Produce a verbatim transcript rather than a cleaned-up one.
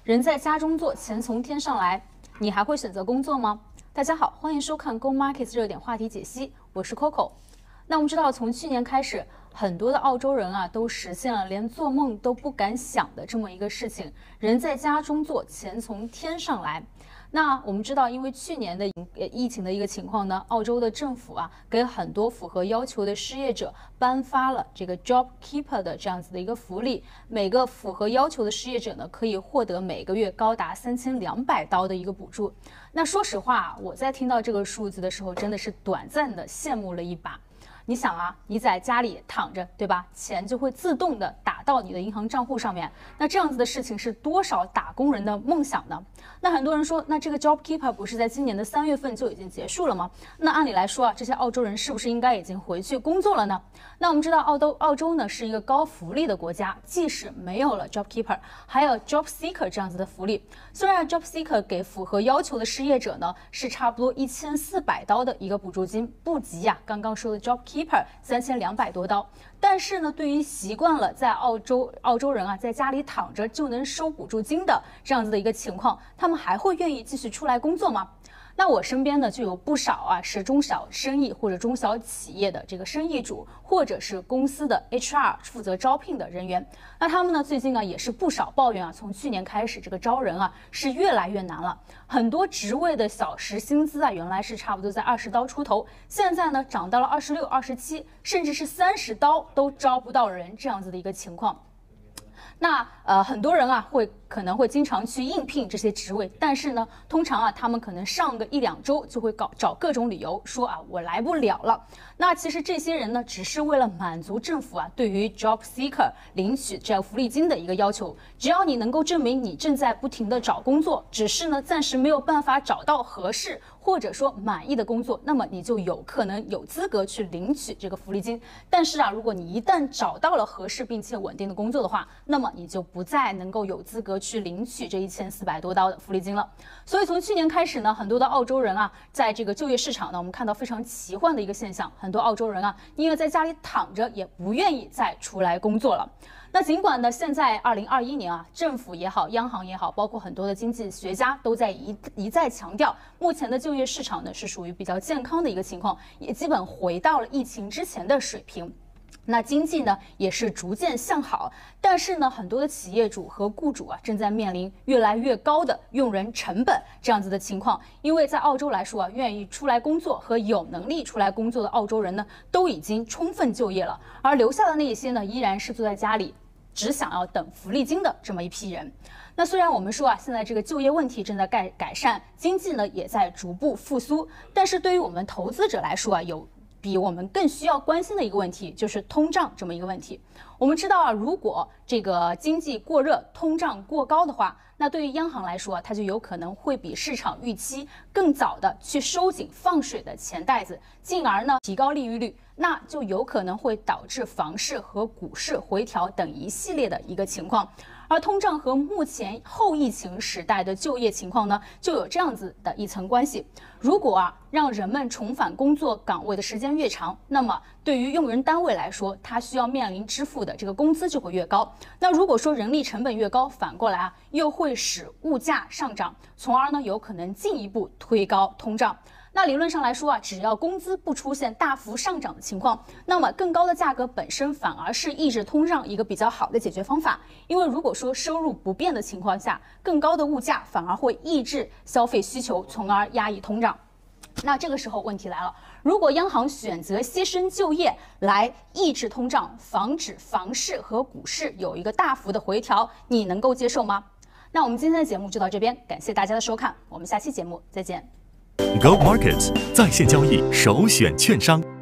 人在家中坐，钱从天上来，你还会选择工作吗？大家好，欢迎收看 Go Markets 热点话题解析，我是 Coco。那我们知道，从去年开始，很多的澳洲人啊都实现了连做梦都不敢想的这么一个事情，人在家中坐，钱从天上来。那我们知道，因为去年的疫情的一个情况呢，澳洲的政府啊给很多符合要求的失业者颁发了这个 Job Keeper 的这样子的一个福利，每个符合要求的失业者呢可以获得每个月高达三千两百刀的一个补助。那说实话，我在听到这个数字的时候，真的是短暂的羡慕了一把。你想啊，你在家里躺着，对吧？钱就会自动的打到你的银行账户上面。那这样子的事情是多少打工人的梦想呢？那很多人说，那这个 Job Keeper 不是在今年的三月份就已经结束了吗？那按理来说啊，这些澳洲人是不是应该已经回去工作了呢？那我们知道澳洲澳洲呢是一个高福利的国家，即使没有了 Job Keeper， 还有 Job Seeker 这样子的福利。虽然 Job Seeker 给符合要求的失业者呢是差不多一千四百刀的一个补助金，不及啊刚刚说的 Job Keeper 三千两百多刀，但是呢，对于习惯了在澳洲澳洲人啊在家里躺着就能收补助金的这样子的一个情况，他们还会愿意继续出来工作吗？那我身边呢就有不少啊是中小生意或者中小企业的这个生意主，或者是公司的 H R 负责招聘的人员。那他们呢最近啊也是不少抱怨啊，从去年开始这个招人啊是越来越难了，很多职位的小时薪资啊原来是差不多在二十刀出头，现在呢涨到了二十六、二十七，甚至是三十刀都招不到人这样子的一个情况。那呃很多人啊会可能会经常去应聘这些职位，但是呢通常啊他们可能上个一两周就会搞找各种理由说啊我来不了了。那其实这些人呢只是为了满足政府啊对于 Job Seeker 领取这样福利金的一个要求，只要你能够证明你正在不停的找工作，只是呢暂时没有办法找到合适或者说满意的工作，那么你就有可能有资格去领取这个福利金。但是啊如果你一旦找到了合适并且稳定的工作的话，那么你就不再能够有资格去领取这一千四百多刀的福利金了。所以从去年开始呢，很多的澳洲人啊在这个就业市场呢，我们看到非常奇幻的一个现象，很多澳洲人啊因为在家里躺着也不愿意再出来工作了。那尽管呢现在二零二一年啊政府也好，央行也好，包括很多的经济学家都在一一再强调，目前的就业市场呢是属于比较健康的一个情况，也基本回到了疫情之前的水平。那经济呢也是逐渐向好，但是呢很多的企业主和雇主啊正在面临越来越高的用人成本这样子的情况。因为在澳洲来说啊，愿意出来工作和有能力出来工作的澳洲人呢都已经充分就业了，而留下的那一些呢依然是坐在家里只想要等福利金的这么一批人。那虽然我们说啊现在这个就业问题正在改改善，经济呢也在逐步复苏，但是对于我们投资者来说啊，有比我们更需要关心的一个问题就是通胀这么一个问题。我们知道啊，如果这个经济过热，通胀过高的话，那对于央行来说啊，它就有可能会比市场预期更早的去收紧放水的钱袋子，进而呢提高利率，那就有可能会导致房市和股市回调等一系列的一个情况。而通胀和目前后疫情时代的就业情况呢，就有这样子的一层关系。如果啊让人们重返工作岗位的时间越长，那么对于用人单位来说，它需要面临支付的这个工资就会越高。那如果说人力成本越高，反过来啊又会使物价上涨，从而呢有可能进一步推高通胀。那理论上来说啊，只要工资不出现大幅上涨的情况，那么更高的价格本身反而是抑制通胀一个比较好的解决方法。因为如果说收入不变的情况下，更高的物价反而会抑制消费需求，从而压抑通胀。那这个时候问题来了，如果央行选择牺牲就业来抑制通胀，防止房市和股市有一个大幅的回调，你能够接受吗？那我们今天的节目就到这边，感谢大家的收看，我们下期节目再见。 Go Markets 在线交易首选券商。